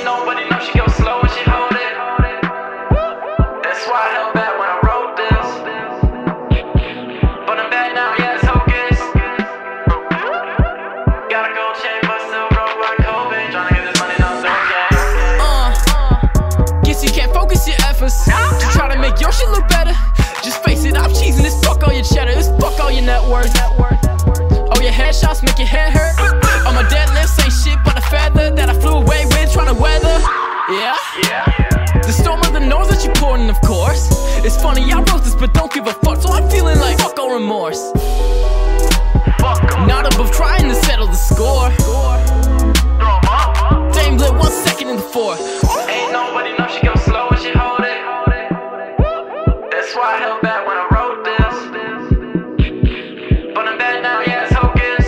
Ain't nobody know she go slow when she hold it. That's why I held back when I wrote this. But I'm back now, yeah, it's Hocus. Got a gold chain, but still broke like COVID. Tryna get this money, no game. Guess you can't focus your efforts to try to make your shit look better. Just face it, I'm cheesing this. Fuck all your cheddar, this fuck all your net worth. Oh, your headshots make your head hurt. Oh, my deadlifts ain't shit but a feather that I flew away with trying to weather. Yeah? The storm of the nose that you pouring, of course. It's funny, I wrote this but don't give a fuck, so I'm feeling like fuck all remorse. Not above trying to settle the score. Dame lit 1 second in the 4. Ain't nobody know she go slow when she hold it. That's why I held back when I wrote this. But I'm back now, yeah, it's Hocus.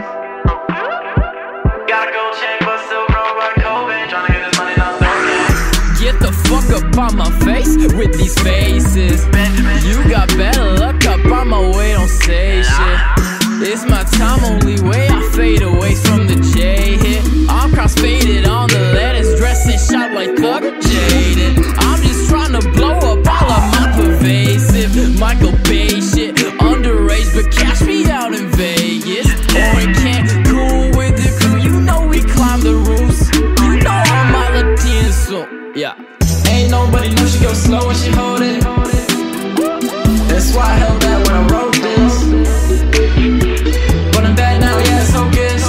Got a gold chain, but still broke like COVID. Tryna get this money, not game. Get the fuck up on my face with these faces. You got better luck up on my way, don't say shit. It's my time, only way I fade away from the J hit. I'm cross faded on the letters, dressing shot like Thug Jaded. I'm just trying to blow up all of my pervasive Michael Bay shit. Underage, but cash me out in Vegas. Or in Cancun with the crew, you know we climb the roofs. You know I'm all Latino, so yeah. Ain't nobody know she go slow when she hold it. That's why I held back when I wrote this. But I'm back now, yeah, it's Hocus.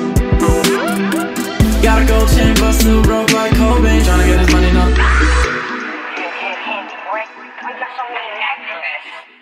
Got a gold chain, but still broke like Kobe. Tryna get his money, no.